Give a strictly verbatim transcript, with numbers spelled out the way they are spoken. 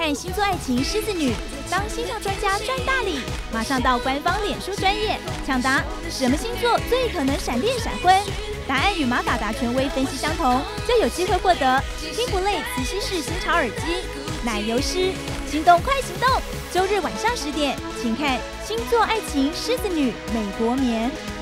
看星座爱情狮子女，当星象专家赚大礼，马上到官方脸书专页抢答什么星座最可能闪恋闪婚，答案与马法达权威分析相同，就有机会获得听不累磁吸式新潮耳机。奶油师，心动快行动！周日晚上十点，请看星座爱情狮子女美国眠。